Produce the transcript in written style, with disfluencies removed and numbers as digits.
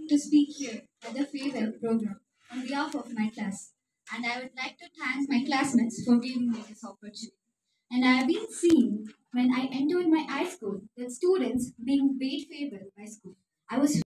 to speak here at the farewell program on behalf of my class, and I would like to thank my classmates for giving me this opportunity. And I have been seeing when I entered my high school that students being paid farewell by school. I was